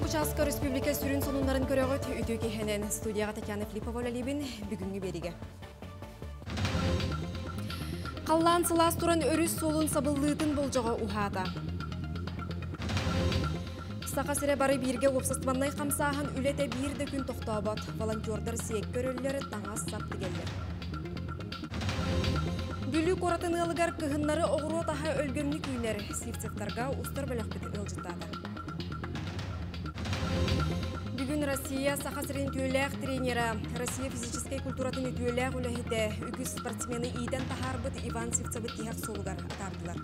Часка Республика сүрін сонунларын көріғыт үті кехенен студияға Татьяна Филиппова лебін бүгінгі беріге. Қаллан сылас тұран өріс солын сабыллытын болжаға ухата. Сақа сірі бары бірге опсастыманнай қамсағын үлеті бірді күн тоқтабат. Волонтердар сиек көрілері таңас сапты келдер. Бүлі қоратын ылғар кығынлары оғыру таға өлгөнні күйінер. Сивцевтарға ұстар бөлік біті ылжыттады. Бүгін Россия сақасырын түйеләқ тренері, Россия физической культуратын түйеләқ үләхеті үгіз спортсмені иден тахарбыт Иван Сивцевы тияқ солығар атардылар.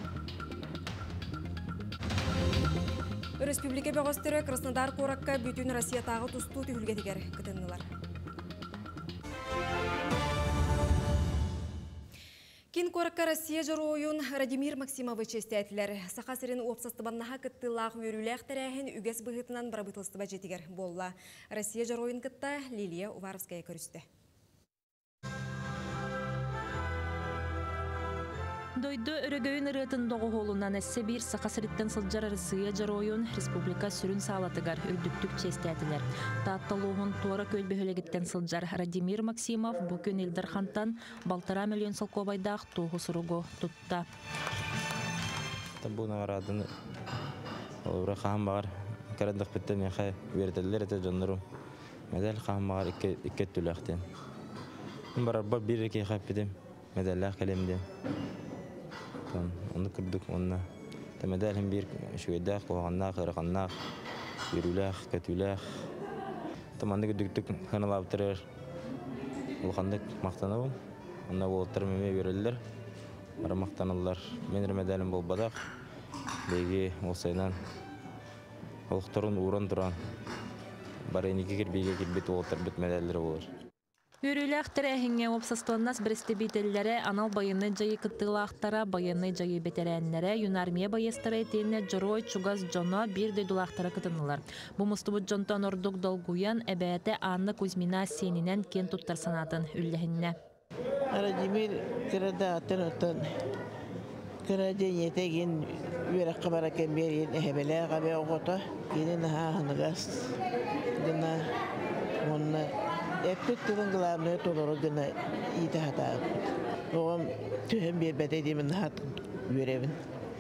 Республика бәғастыры Краснодар қораққа бүтін Россия тағы тұсту түйілгетігер күтінілер. Кин коракка Россия жороюн Радимир Максимович естәтілер. Сақасырын опсастыбаннаға кыттылақ өріләқ тәрәхін үгес бұғытынан барабытылыстыба жетігер болла. Россия жороюн кытта Лилия Уваровская көрісті. Дойду өрөгөйін ырытын доғы холунан әссе бір сақасырыттен сылжар Россия жороюн Республика сүрін салатыгар үрдіктік честәтілер. Татталуғын туара көлбөхілегіттен сылжар Радимир Максимов бүкін Илдархантан балтара миллион салковайдақ туғы сұруғы тұтта. Табуна арадын олура қағым бағар қарадық біттен яқай веретелер әті жоныру. Медал қағым бағар иккет түләқтен. Барарба бір реке қап бедем медаллақ кәлемден. Onu kırdık onunla. Temelde hem bir şüyedek, koğannak, ırğannak, yürülek, kötülek. Tamanda güdüktük kanal avtırır. Ulğandık maqtanabım. Onunla boltırmeme verirler. Ara maqtanırlar. Menir medalim bol badak. Begi olsaydan olukturun uğran duran. Bari eniki kirbege kirbet oltar bit medalleri olur. Үріләқ тәрәхіңе опсастуаннас бірісті бейтелілері анал байыны жайы кыттылақтара, байыны жайы бетерәнлері, юнармия байыстары етейіне жырой чугаз жоно бір дөйдулақтара кытынылар. Бұл мұстыбыт жонтан ордук долгуян әбәйәті Анна Кузьмина сенінен кен туттар санатын үлләхінне. Радимир кірадатын өттін. Кіраден етеген үйраққа баракен берген әбелі ғабе оғыта. Кенен ағынығас. Дына онына Epet tüden gılamını toluru gına iyide hata. Oğam tühen bir bedediğimin hat görevin.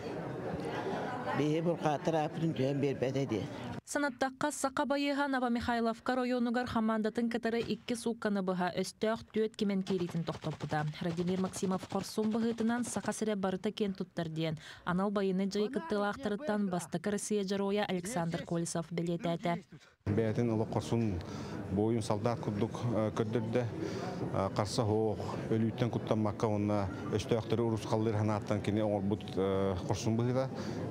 Bihe burqatır apırın tühen bir bededi. Sanattaqqa Saqa bayıha Nava Mikhailovka royonugar hamandатын кытары 2 суққаны бұға өстіғ төт кемен керейтін тоқтапыда. Радимир Максимов қорсун бұғытынан Saqa сірі барыта кен тұттар дейін. Анал байыны жай кыттылақтырыттан бастықы Россия жароя Александр Колесов білеті әті. Бәйтін ұлы қорсун бойын салдат күрдік көрдірді. Қарса хоқ өліттен күттанмаққа онына өстіғақтыры ұрыс қалдыр ханаттан кені оңыр бұд қорсун бұғыда.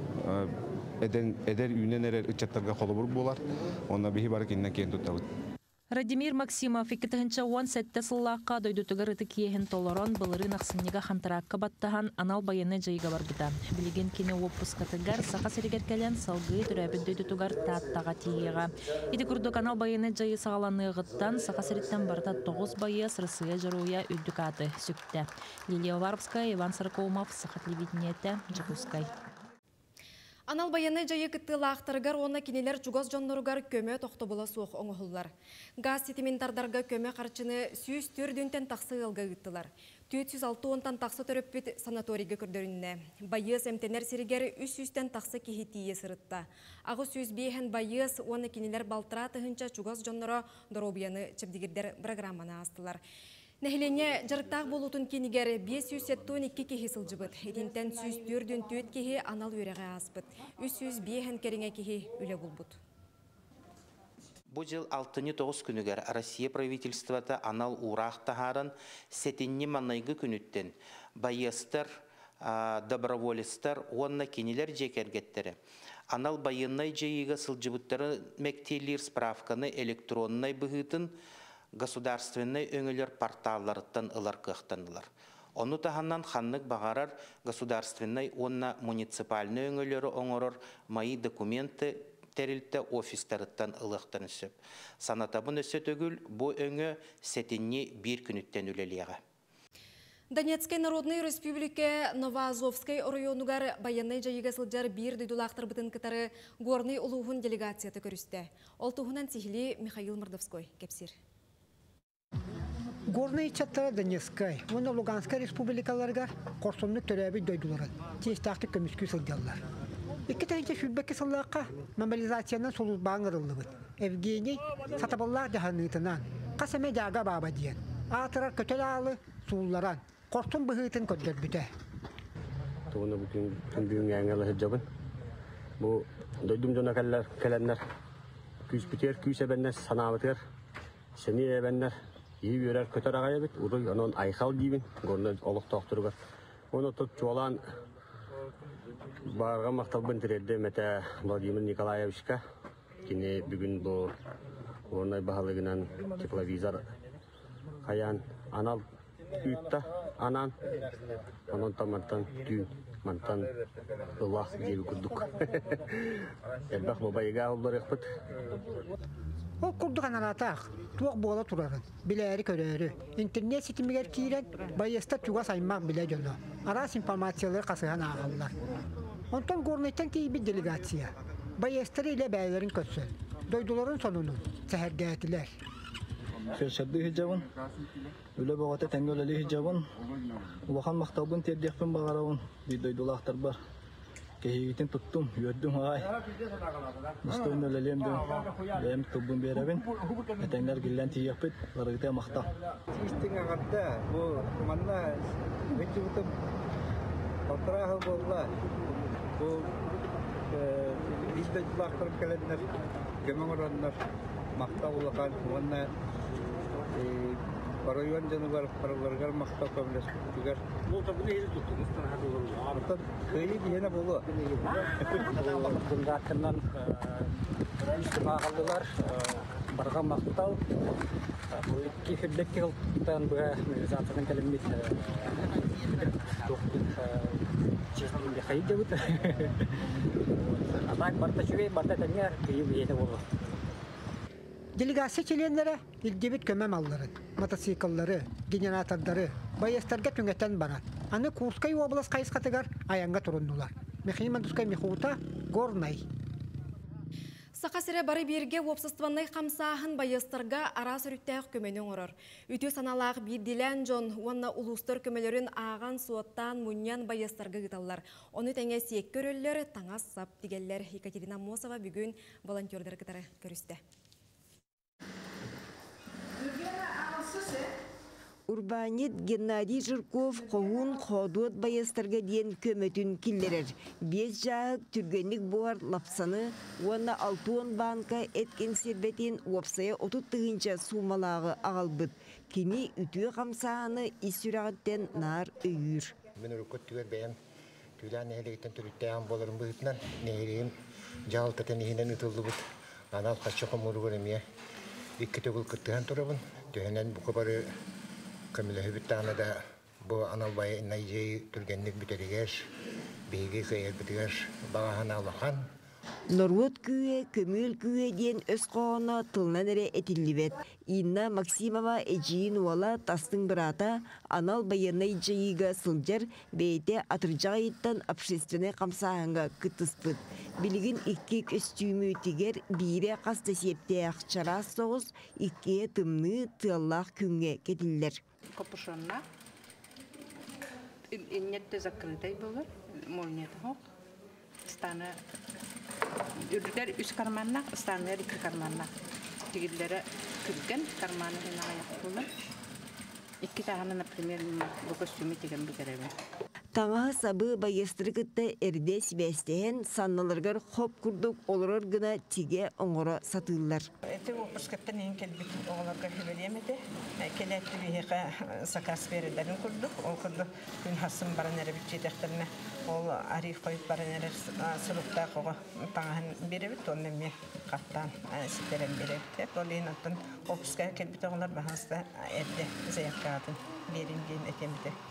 Eder ünen erer ıçatlarga kolubur bolar. Onda bihi barık innen keyin tutabıd. Радимир Максимов 2017 сыллаққа дойдутугар ыты киехин толорон былырын ақсыннега хантараққа баттахан анал байыны жайга барбыда. Билеген кене оппускатыгар Saqa сиригеркелен салгы түрәбін дойдутугар таттаға тиеға. Иди күрдік анал байыны жайы сағаланығыттан Saqa сириттен барда 9 байы Россия жаруя үддікаты сүкті. Лилия Уваровская, Иван Саркоумов, Saqa телевидениеті, Жакускай. Анал байыны жайы кыттылақтыргар оны кенелер жугаз жонларыгар көмө тоқты бола суық оңығылар. Газ сетиментардарға көмө қарчыны 104-ден тақсы ылға гыттылар. 406-тан тақсы төрөппет санаторийге көрдөрінне. Байыз әмтенер сиригер 300-тен тақсы кехетие сырытта. Ағы 105-ен байыз оны кенелер балтыра тұхынча жугаз жонлары доробияны чепдегердер программаны астылар. Нәхілене жарықтақ болутын кенігер 572 кехе сылжыбыт. Етентен 104-ден төт кехе анал өреға аспыт. 305-ен керіңе кехе үлі болбыт. Бұл жыл 6-9 күнігер Россия правительствота анал урaq тахарын сетенне манайғы күніттен байыстар, доброволистар, онна кенелер жекергеттері. Анал байыннай жайыға сылжыбыттары мәктейлер справканы электроннай бұғытын государственный өңілер порталларыттан ылар кықтанылар. Оны таханнан ханнык бағарар государственный онна муниципальный өңілері оңырыр майы документы терилте офистарыттан ылықтан өсіп. Санатабын өсі төгіл бұ өңі сетінне бір күніттен үлелеға. Донецкой Народной Республике Новоазовской районугар баянной жайыга сылжар бир дүйдулақтар бытын кытары горный улуғын делегацияты көрісті. Ол туғынан сихили Михаил Мордовской кепсир. Горный чаттара Донецкай, оны Луганская республикаларга корсонлuk төрәбі дойдуларын, тиестақты көміскü сылдялар. Екі тәйінче шүлбәкі сыллаққа мобилизациянан солуз бағыңырылы бұд. Евгений сатабаллар жағанытынан, қасаме жаға баба дейін. Атырар көтел алы суылларан, корсын бұғытын көддер бүті. Туғыны бүкін күнбүйін әңгілі жабын. Бұл дойдым жона кәләнлер, күйіс бүтер, күйіс әбәнлер, санабытыр, сәне әбәнлер, ей өрәр көтер ағай әбіт, ұры онын айқал дейбін, көріні олық тоқтыры бар. Оны тұт жолан барға мақталбын тірерді мәті Владимир Николаевичка, кені бүгін бұл орнай бағалығынан тепловизор қаян анал үйтті, анан, онын тамантан түйін, мантан ұлақ дейбі күрдік. Әлбақ бабайыға олар еқпіт. Ол күрдік анаратақ, туақ бола тұрарын, біләері көрері, интернет сетімігер кейрен, байеста туға саймақ біле жолы. Арас информациялар қасыған ағалылар. Онтан горнайттан кейбі делегация. Байестары ile бәйлерін көтсін. Дойдуларын сонunun сәхәргәтілер. Шершәдді хиджабын, өлі бағаты тәңгі өлі хиджабын, улахан мақталбын тердекпен бағарауын, бір дойдулақтар бар. Кехегетін тұттым, үйердім ағай. Мұстойын өлелемдім, бәйім тұлбын беребін, әтәңлер келлән тиекпет, барығыта мақтал. Тиістің ағатта, бұл манна өтті бұтым, қалтырағы болла, бұл biz duydulақтар кәләнлер, көмің ұранлар, мақтал ұлақан, онна Парайон жану бар, параларғар мақтал көмілес күттігер. Бұл табыны езі тұттыңыз? Артын көйлі дейіне болу. Бұлда ақыннан үстім ағалылар, барға мақтал. Бұл екі фидлекке қылттан бұға мобилизациядан кәліммет тоқтың честігінде қайып жабыт. Атақ барда шүвей, барда тәңер көйіп ені болу. Делегация членлері илдебет көмем алларын, мотоциклları, генератордары, байестарға түңеттен барат. Аны Курскай облас қайысқатығар аянға тұрындылар. Михаил Мордовской Михута, Горнай. Сақасыра бары берге опсыстываннай қамсағын байыстарға ара сүріттәқ көменің ұрыр. Үті саналақ бірділән жон, онна улустар көмелерін аған суаттан мұниян байыстарға ғыталар. Оны тәңе сек көрілер, таңа сап дегелер. Екатерина Мосова бүгін волонтердер қытары көрісті. Урбанит Геннадий Жирков қоғын қодуат байыстарға дейін көметін келдерер. Бес жағық түргенлік бұғар лапсаны, оны 6 банка әткен сербетін опсая 30-тығынша сумалағы ағалбыд. Кені үтіе қамсағаны исүрағыттен нар үйір. Мен ұрықыт түгер бәйім түйлән әлейтен түріттәйін болырым бұғытынан нейрейім жалғылтатын ехінен ұтылды бұд. Анал қашықым ұрығыр әме. Иккі төгіл күттіған тұрабын. Түйінен бұқы бары көмілі хүбіттағына да бұл аналбай найжей түргенлік бүтерігер, бейгі қайыр бүтігер бағахан алақан. Норвуд күйе, көміл күйе ден өз қоғына тылынан әрі әтілібет. Инна Максимова әжейін уала тастың бірата анал баянай жайыға сылжар бәйте атыржаға еттен общественный қамсағанға күттіспіт. Білігін икке көстүймі өтігер бейре қасты септе ақчара соғыз икке тымны тыллақ күнге кетілдер. Капушонна. Иннетті закрытай болыр, молнеті хоқ. Станы үрдер үш карманнақ, станылар екі карманнақ. Тегілдері күрген карманы ғына аяқ болыр. Iki tane, например, bu kostümü tegen bitirebe. Tağa sabı bayastırıkıtta erdes bestehen sannalargar hop kurduk olurur gına tige oңора satıllar. Ete o puskattan en kelbitin oğlarga hüveliyemedi. Keletti bir heka sakas verilerini kurduk. O kurduk gün hasım baranere bütçedeklerine. O arif koyup baranere sılıkta koğa tağın birevit. Onun emme kattan siteren birevit. Olayın attın o puskaya kelbiti oğlar bahasta evde zeyakadın. Birin ekemide.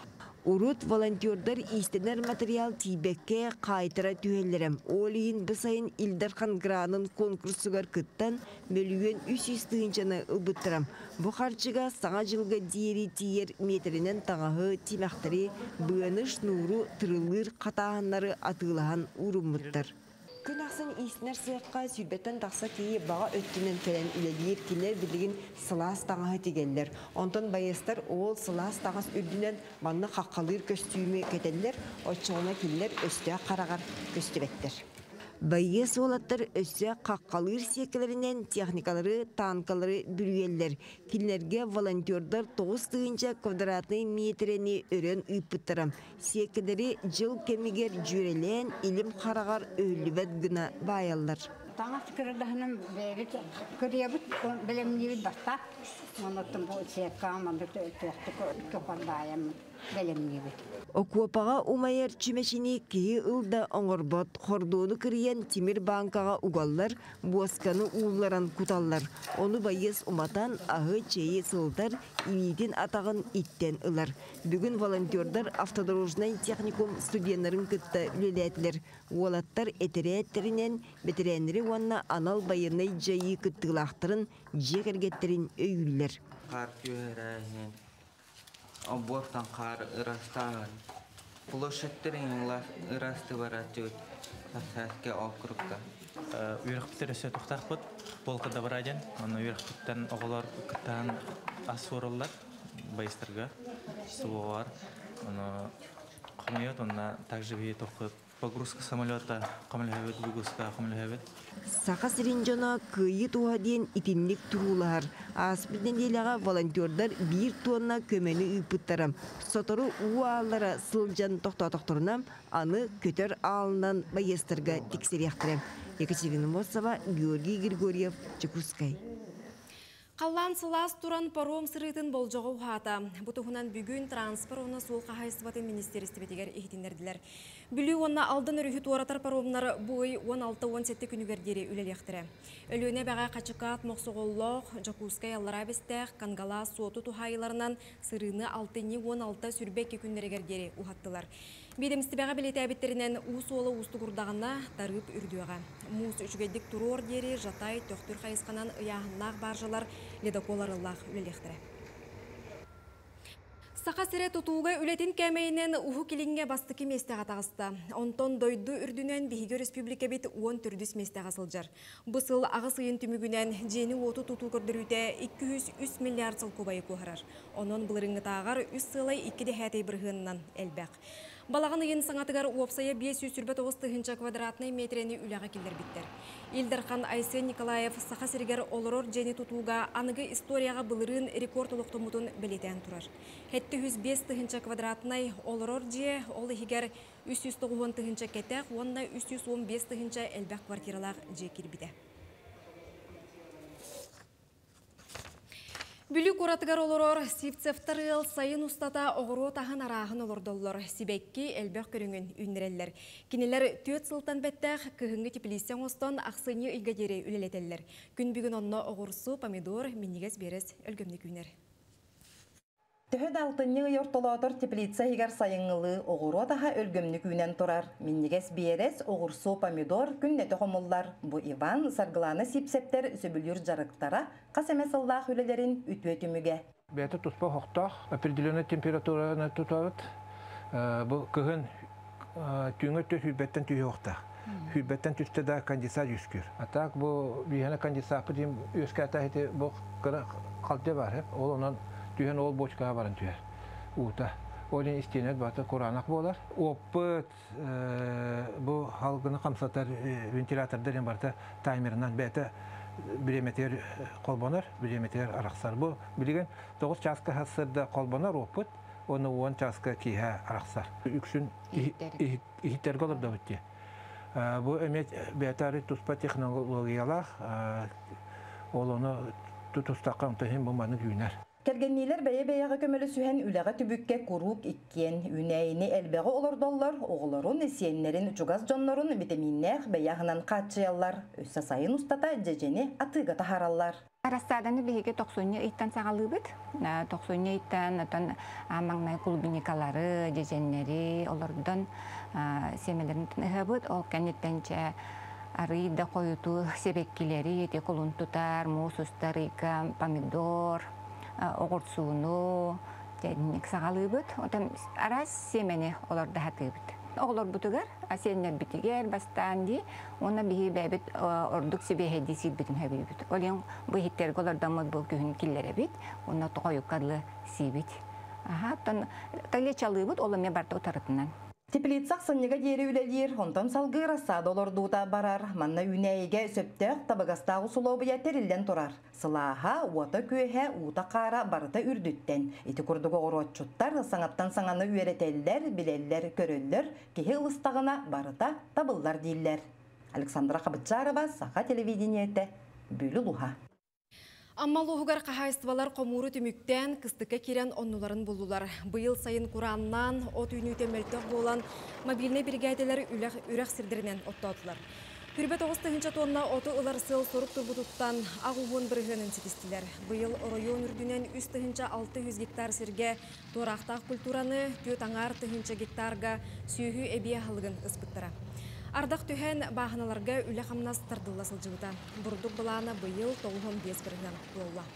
Урут волонтердар истенер материал тибекке қайтыра түйелерем. Олиин бысайын Илдархан Гранын конкурсугар кыттан мөлüен 300 тыгынчаны ылбыттырам. Бу харчыга саңа жылга диери тиер метринен таңағы тимақтары быаныш нуру тырылыр қатағаннары атылахан уруммыттар. Күн ақсын исінер сыйыққа сүрбеттен тақса кейі баға өттінен кәлен үлелер келер білігін сылас таңағы тегелер. Онтан байыстар ол сылас таңыз үрдінен манны қаққалыр көстүйімі кетелер, отчығына келер өсті қарағар көстібеттер. Байыс олаттар өсі қаққалыр секелерінен техникалары, танкалары бүргелер. Килерге волонтердар 9 тыгынча квадратный метрені өрен ұйпыттырам. Секелері жыл кемігер жүрелен илім қарағар өлібет гына байалар. Таңас кырдахынан бәйбіт көребіт білімнебіт баста. Моноттым бұл секка аманды төқты көпардайым білімнебіт. Окуапаға умайыр чүмешіні кейі ұлда оңырбот, хордуыны кірген Тимир банкаға угаллар, буасканы уылларан куталлар. Оны байыз уматан ағы чейі сылдар, имейтін атағын иттен ылар. Бүгін волонтердар автодорожнай техникум студенларын кытта үлелетілер. Уалаттар этереттерінен бетеренері уанна анал байынай жайы кыттылақтырын жекергеттерін өйілер. Обортан қар ырастаған. Площадьтеріңлар ырасты баратыд Сәске округта. Үйрек бітересі тұқтақ бұд, болқыда бараден. Оны үйрек біттен оғылар күттен ас орылар, байыстырға, суғар. Оны қамайот, онына также бейі тоқып. Погрузка самолета қамылхәбет, выгрузка қамылхәбет. Сақа сиринжона күйі туға дейін итинлік тұрулар. Аспиден дейліға волонтердар 1 тонна көмені үпіттарам. Сотору уаллара сылжан тоқтатықтырынам, аны көтер алынан байыстырға тексерияқтырам. Екатерина Мосова, Георгий Григорьев, Чекускай. Қаллан сылас туран паром сырытын болжығы ұхата. Бұтығынан бүгін транспор оны сол қағайсыбатын министерісті бетегер ехетіндерділер. Бүлі онна алдын үріхіт оратар паромнары бұй 16-17 күнігердері үлелектірі. Өліне бәға қачықат моқсоғоллоқ, Жакускай аллара бестәқ, Кангала соту тухайыларынан сырыны 6-16 сүрбекке күнлерегердері ұхаттылар. Бедемісті бәға білеті әбеттерінен ұс олы ұсты құрдағына тарып үрдіуға. Мұс үшігедік тұру ордері жатай төқтір қайысқанан ұяғыннақ баржалар ледоколарыллақ үлелектірі. Сақа сірі тұтуға үлетін кәмейінен ұху келінге бастықы местеға тағысты. Онтон дойды үрдінен Бейгі Республика бет 10 түрдіс местеға сылжар. Бұсыл ағы сыйын түмігінен жені оты тұту көрдіруді 203 миллиард сыл көбайы көғырар. Онын бұлырыңы тағар 3 сылай 2 дәхәтей бірғынынан әлбәқ. Балағын үйін саңатығар уапсая 549 квадратный метрені үліға келдер біттер. Илдархан Айсен Николаев сақа сіргер олырор жені тұтуға анығы историяға бұлырын рекорд ұлықтымытын білетен тұрар. Хетті 105 квадратный олырор же ол егер 390 кетек, онна 315 әлбәқ квартиралар же кербіді. Бүлік оратығар олырор, Сивцевтарыл сайын ұстата оғыру тағын арағын олырдоллар. Сибекки әлбәқ көріңін үнірелер. Кенелер төт сылтан бәттәқ кығынғы тепілістен остан ақсыны үйгадері үлелетелер. Күн бүгін онна оғырсу, помидор, миннигес берес өлгімдік үнер. Төһөд алтынны йортолотор теплица хигар сайыңылы оғыру таға өлгөмнік үйнен тұрар. Миннигес берес оғырсу помидор күннеті қомыллар. Бұ Иван саргыланы сипсептер сөбілер жарықтара қасемесыллақ үлелерін үтуетіміге. Бәті тұспа хоқтақ, определенный температураны тұтауыт. Бұл күгін түйіңі төс үйбеттен түйі хоқтақ. Үйбеттен түсті да конденсат үскір. Атақ бұл бейхені конденсат бұдым өске атағыты бұл қалды бар. Ол онан түйен ол бочкаға барын түйер. Ута. Олен істенет баты құранақ болар. Опыт бұл халғыны қамсатар вентилятордарын барда таймерінен бәті биреметер қолбанар, биреметер арақсар. Бұл білген 9 часка хасырда қолбанар опыт, оны 10 часка кейе арақсар. Үксін ихиттергі олар да өтте. Бұл әмет бәтәрі тұспа технологиялақ, ол оны тұстаққа ұмтахын бұлманы күйінер. Келгеннилер бәйе-бәйеға көмілі сүхен үләға түбікке құрук иккен үнәйіні әлбәғі олырдоллар, оғыларын, есенлерін, чугаз жонларын, витаминнәқ бәйяғынан қатшыялар. Өссі сайын ұстата жежені атыға тахаралар. Арастаданы биһиге 90 ыйттан сагалыбыт. 90 ыйттан атан амаңнай клубникалары, деженнери, олордон семелерин ыһабыт. Ол кенеттенче арыйда коюту себеккилери, эти колун тутар, мусустар, помидор, огурцууну, дедник сагалыбыт. Отан арас семени олорда хатыбыт. Оғылар бұтығар, асеннер бітігер, бастанди, оны бігі бәбіт ордық себеге десейд бітін әбей біт. Олен бұхеттергі олардамыз бұл күйін келлері біт, оны тұқойыққарлы сейбіт. Тәле чалы бұт, олыме барты ұтарытынан. Теплицақ сыннеға дері үлелер, онтан салғы рассады олордуыта барар. Манна үнәйге сөптәқ табығастағы сұлобыя терілден тұрар. Сылаға, уата көйе, ута қара барыта үрдіттен. Еті күрдігі оротчуттар, саңаттан саңаны үйеретелдер, білелер, көрелер, кеге ұлыстағына барыта табыллар дейлер. Александра Қабытжарова, Саха телевидениеті, Бүлі Луха. Аммал уғығар қағайыстывалар қомуры түміктен кыстыққа керен оннуларын болулар. Бұйыл сайын құраннан, от үйнүйте мөлтіқ болан мобильный бригадалар үрәқ сірдірінен оттаутылар. Хүрбет 9 тонна оты ұларсыл сорық тұрбұтыттан ағуын бірігінін сетістілер. Бұйыл район үрдінен 3-600 гектар сірге торақтақ культураны 4-аңар гектарға сүйі әбия халығын ұспыттыра. Ардақ түхен бағыналарға үлі қамнас тардылла сылжығыта. Бұрдық бұланы бұйыл 9-5 бірінен болула.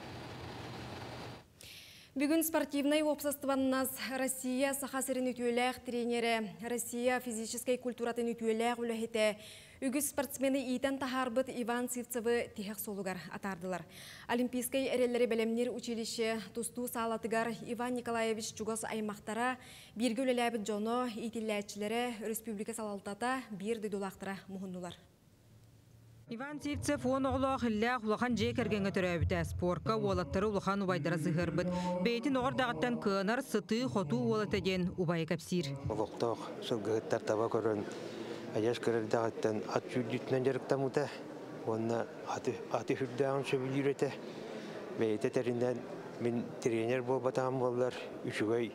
Бүгін спортивный обществоаннас Россия сахасырын үтуеләқ тренері, Россия физической культуратын үтуеләқ үләхеті үгіз спортсмені итен тахарбыт Иван Сивцевы тихек солугар атардылар. Олимпийской әрелері бәлемнер училище тусту салатыгар Иван Николаевич Чугос аймақтара біргі үлеләбіт жоно итілләтчілері республика салалтата бір дүйдулақтыра мұхыннулар. Иван Сивцев он оғылақ үлләқ ұлақан жек әргенгі түрәбіті спорка олаттары ұлақан ұбайдара зығырбыт. Бейтін оғырдағыттан көнар сыты хоту олатаден ұбайы кәпсір. Олықтақ сылғыттар таба көрін аяш көрердағыттан ат жүрдітінен жарықтамыта. Онына аты хүрдағын сөбіл үйреті. Бейті тәрінден мен тренер бол батағым болар. Үшігай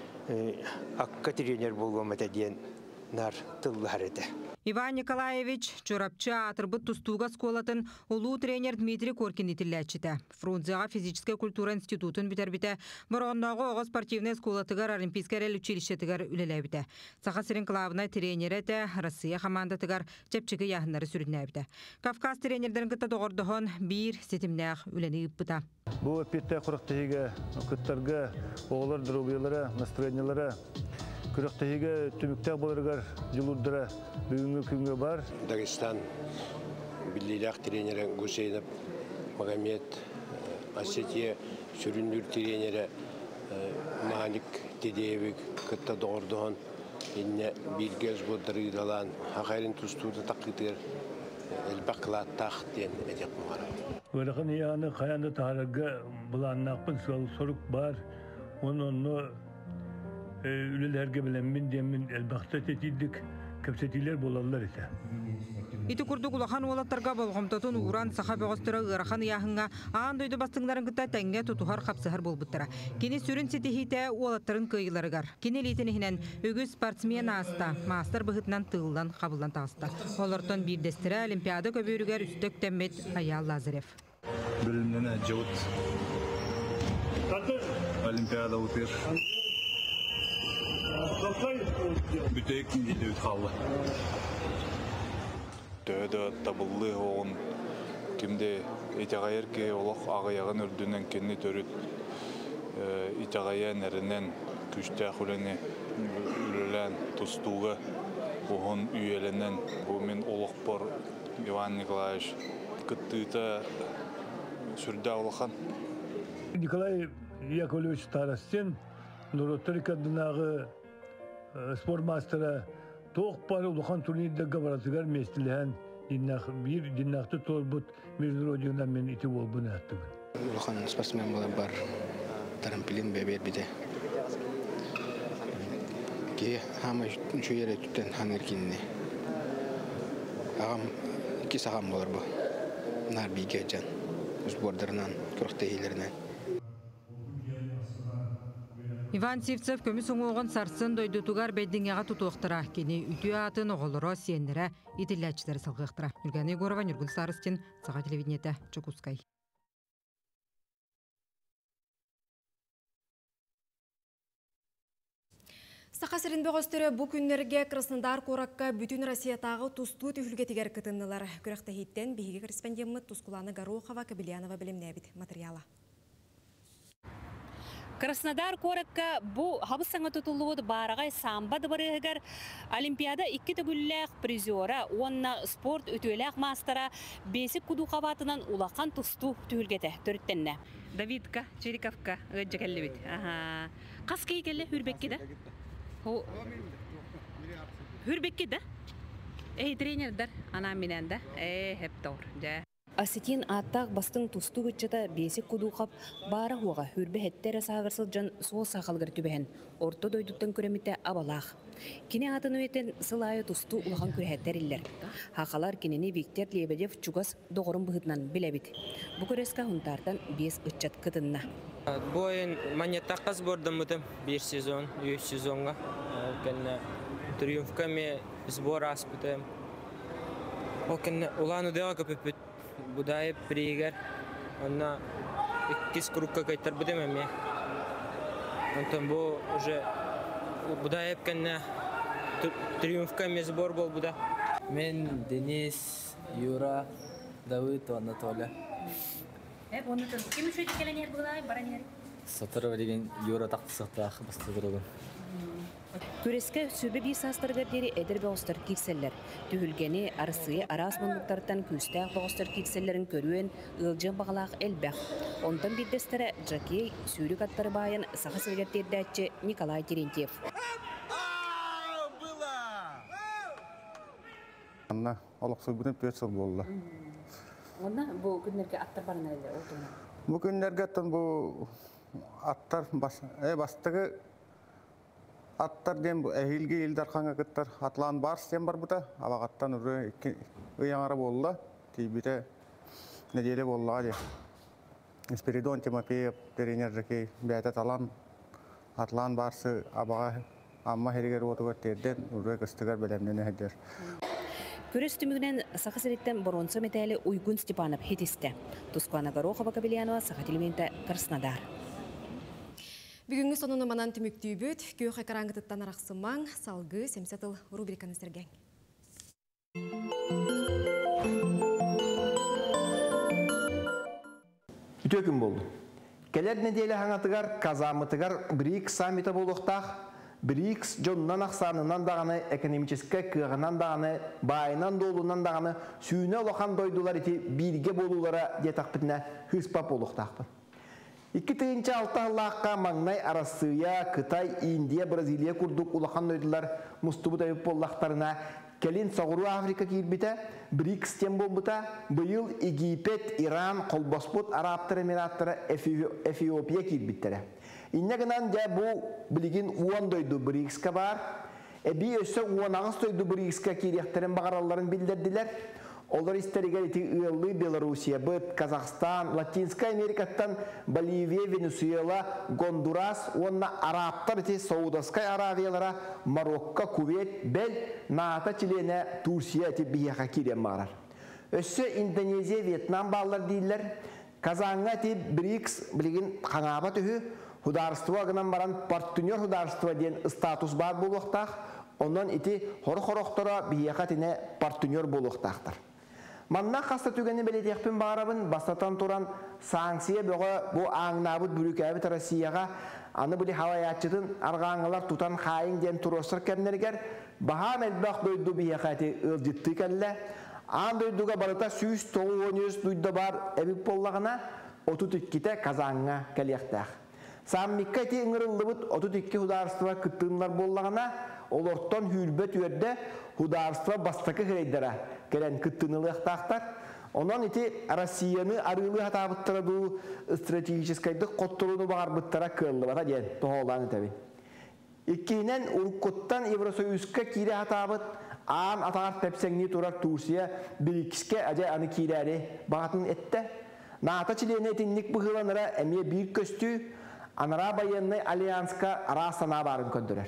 аққа тренер болғым әтәден нар тылы әреті. Иван Николаевич чорапчы атырбыт тустуға сколатын улуу тренер Дмитрий Коркин итиләтчіті. Фрунзияға физическая культура институтын бітер-біті, бұрондағы оғы спортивный сколатыгар олимпийская рәл училищетігар үлеләбіті. Сақасырын клавына тренер әті Россия командатыгар чәпчігі яғынлары сүрінәбіті. Кавказ тренердерін күтті доғырдығын бір сетімнәғ үләні ұппыта. Бұл өппетті құрықтығыға күттарға оғылар дұрубиялары, настроениялары күріқтігі түміктәк болырғар жылудыра бүгінгі күнгі бар. Дагестан білдейдақ тренері Гусейнов Магомед, Осетия сүріндір тренері Малик Тедеевик күтті доғырдығын енне білгез бұдырыдалан ақайрын тұстуды тақытыр әлбақылаттақ ден әдек мұғара. Өріқін яғыны қаянды тағырығы бұланнақпын сұрық бар, оны үлелерге біленмен демен әлбақта тетейдік көпсетейлер болалар еті. Ити күрдік ұлақан олаттарға болғымтатын ұғыран сақа бөғыстыра ұғырақан яғынға аған дөйді бастыңларын күтті тәңге тұтуғар қапсығар болбыттыра. Кені сүрін сетихейті олаттарын көйіларығар. Кені лейтінігінен үгі спортсмен аста, мастер бұғытынан тығылдан қабылдан тағыста. Олартон бірдестірі олимпиада көбірігер үстік тәммет Аял Лазарев. Бөлімнен әжеуіт олимпиада ұтыр. Бүтейіктің дейді өт қалды. Төді табылы оғын кімде итағайырке олық ағаяғын үрдінен кенні төріт итағаян әрінен күшті құлыны үлілен тұстуғы оғын үйелінен бұмен олық бар Иван Николаевич күттігі сүрді олыққан. Николай Яковлевич Тарастен Нұротырик адынағы спорт мастера тоқ бары ұлыған турнирдегі баратығар местіліген бір диннақты торбыт международиянан мен ити болбын әттігін. Ұлыған спортсмен болар бар тарампилин бәбер біде. Ке хама шүйері түттен ханыр кеніне. Ағам, екі сағам болар бұл. Нар бейге жан. Сбордарынан, күріқті ейлерінен. Иван Сивцев көміс оңуғын сарсын дойдутугар бәйдіңеға тұтуқтыра. Кені үті атын оғылыра сиендірі итілләтчілері салғықтыра. Нүрген Егорова, Нүргін Сарыстин, Саға телевидениеті, Чукускай. Сақа сірінбе қостыры бұл күннерге Краснодар Коракка бүтін Россиятағы тұсту түхілге тегер кітіннылар. Күріқтахиттен бейгі корреспондентімі Тускуланы Горохова, Кабелянова білімнәбіт материала. Краснодар Коракка бұл хабысаңа тұтылуыд барағай самбады барығығар Олимпиада 2 түгілләқ призиора, онна спорт өтөләқ мастера бесік күду қабатынан улақан тұсту түгілгеті түрттенне. Давидка, Чериковка, өджекелі бит. Қас кейкелі үрбекке да? Үрбекке да? Тренердар, ана менен да? Хеп тауыр, жа. Асетин аттақ бастың тұсту күтчета бесік күдуқап бара хуаға хүрбе хеттері сағырсыл жан сол сақалғыр түбәхін. Орто дойдуттан көрімітті абалақ. Кені атын өйтен сылайы тұсту ұлған көрәттәрілер. Хақалар кенені Виктор Лебедев чугас доғырын бұғытнан біләбіт. Бұ көресқа хүнтартан 5 үтчат кытынна. Бұл ойын монеттаққыз бордым бұтым 1 сезон, 3 сезонға. Триумфқа ме сбор ас бұтым. Улану деға көпіпіт. Будайып приегер, она 2 кругка кайтар будем ами. Антон бу уже Будайып кенне триумфка сбор был буда. Мен Денис, Юра, Давид, Анатолий. Оны кем үшін келенер бұлай баранер? Сатыры деген Юра тақтысықтақ бастырдырылды. Күреске сөбе бей састырғар дері әдір бәуістар кекселлер. Түхілгені арысығы арас мұндықтардан күстәқ бәуістар кекселлерін көруен ұлжын бағалақ әлбәқ. Ондан биддестері Джакей сүйрік аттары байын сақы сілгертерді әтчі Николай Терентьев. Анна олықсыз бүгін 4 жыл болды. Онда бұл күнлерге аттар барына әлі отырына? Бұл күнлерге аттар бастығы аттар дем әйілге елдар қаңа күттар атлан барс дем бар бұта. Абағаттан үрі ұяңары болды. Кейбіті неделе болды. Спиридон Тимофеев, тренер Жакей, бәйті талан атлан барсы абаға амма херегер отығыр терден үрі күстігер бәлемнені әдер. Көрес түмігінен сақы сіреттен Боронса метәлі Уйгун Степанов хетісті. Тускуланы Горохова, Кабелянова, Сақа телементі Краснодар. Бүгінгі сонуны манан түміктүй бүт, күйіқ қараңғытыттан арақсымаң, салғы, семсетіл рубриканы сірген. Үтөкім болды. Келер неделі хаңатығар, казамытығар БРИКС саммита болуқтақ, БРИКС жонынан ақсанынан дағаны, экономическа күйіғынан дағаны, байынан долуынан дағаны, сүйіне олақан дойдулар еті бірге болулара детақпытына хүспап болуқтақпын. 2-6 ағылаққа маңнай Арасыя, Қытай, Индия, Бразилия күрдік улақан дойдулар мұстыбы дайып боллақтарына келін соғыру Африка кейбіті, БРИКС тем болбыта, бұйыл Египет, Иран, Қолбоспут, Арабтар Эмираттары, Эфиопия кейбіттері. Иннегінен жа бұл білген уан дойду БРИКС-ка бар, әбі өсі уан ағыз дойду БРИКС-ка кейректерін бағараларын білдерділер. Олар истеригер ити Иылы, Белоруссия, Быт, Казахстан, Латинская Америкаттан, Боливия, Венесуэла, Гондурас, онна Арабтар ити Саудовская Аравиялара, Марокко, Кувейт, Бел, Ната, Чилене, Турсия ити бияқа кирен барар. Өссі Индонезия, Вьетнам баллар дейілер, Казанға ити БРИКС білген қаңаба түхі, хударство агынан баран партнер хударство ден статус бар болуқтақ, оннан ити хор-хороқтора бияқа тіне партнер болуқтақтар. Манна қаста түгені белетекпін бағарабын, бастатан тұран санкция бұғы бұл аңнабыд бүрік әбіт Россияға аны бұлі хаваятчытын арғаңылар тұтан қайын ден тұростыр кәмнергер баға мәлбақ дойду бияқаты ұлжытты кәлі. Ан дойдуға барыта сүйіс тоғы өнес дойды бар әбік боллағына 32-те Казанға кәлияқтақ. Саммикка әте ұңырылды бұд 32 хударыстыва күттіңлар боллағына олорттан хүрбет өрді хударыстыва бастақы хрейдара кәрен күттіңілі ақтақтар. Онан әте Россияны арылы хатабыттыра бұл стратегическайды қоттылыны бағар бұттара көлі бата ден тоғаланы тәбі. Иккейінен ұрыққыттан Евросоюзка кире хатабыт ан атағар тәпсәңіне тұрар Турсия БРИКСке әжай аны кирәрі бағатын әтті. Наата чилене тіннік бұғыланыра әме бір көстü Анара байынный альянска арасана барын көндірер.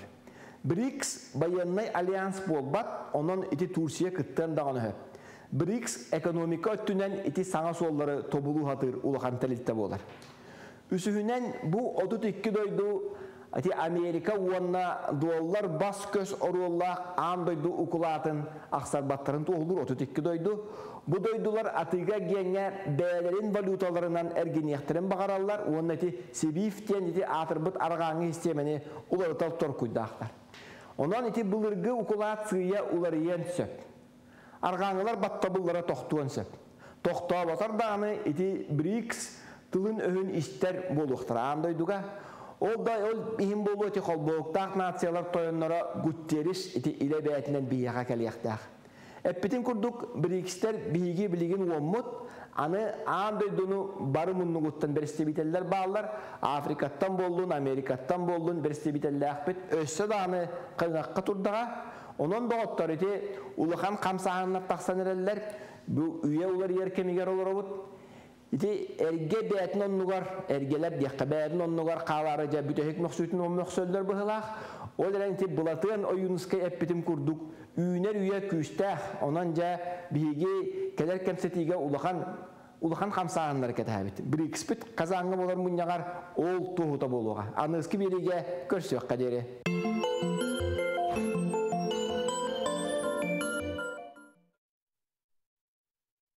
БРИКС байынный альянс болбат, онын ити Турсия кыттан дағаны хөп. БРИКС экономика өттінен ити саңа соллары тобулу хатыр улақан тәлітті болар. Үсігінен бұл 32 дойду Ати Америка уонна доллар бас көз оруллах ан дойду укулатын ақсарбаттарын туғылыр 32 дойду. Бу дойдулар атыга гене бәлерин валюталарынан әргенияқтырын бағаралар. Уонна ати себифтен ати атырбыт арғаңы системені уларытал тор күйдақтар. Онан ати бұлырғы укулат сыя уларыен сөп. Арғаңылар баттабыллара тоқтуан сөп. Тоқтуа батар дағаны ати БРИКС тылын өйін істер болуқтыр. Ан дойдуға ол ихин болу эти холбоктак нациялар тойоннора гуттерис эти иле бәтинен бияга калыяктак. Эппитин курдук БРИКСтер биги билигин уоммут, аны андойдуну бары муннугуттан берестебителлер баалар, Африкаттан болдун, Америкаттан болдун берестебителлер бит өссө да аны кыйнакка турдага. Онон доғыттар эти улахан камсааннар таксан эреллер, бу үйе улар еркемигер олоробут. Ити эрге бәтін оннугар, эргелер дияққа бәтін оннугар қалары жа бүтәхек мөксүйтін он мөксөлдер бұғылақ. Ол әрін ити бұлатығын ойынысқа әппетім күрдік. Үйінер үйе күстәқ, онан жа бігі кәлер кәмсетіге улахан қамсағанлар кәті әбет. БРИКС біт қазаңы болар мұнияғар ол тұғыта болуға. Анызғы береге көрсөк қадері.